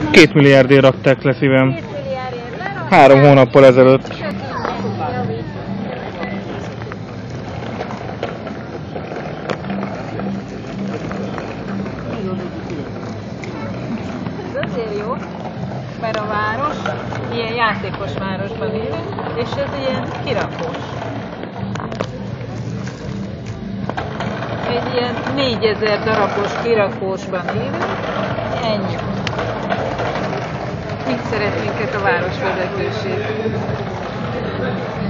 2 milliárdért rakták le, szívem. 2 milliárdért lerakták. 3 hónappal ezelőtt. És az ingyen javít. Ez azért jó, mert a város, ilyen játékos városban élünk, és ez ilyen kirakós. Egy ilyen 4000 darabos kirakósban élünk, ennyi. Mit szeretnénk a városvezetőség?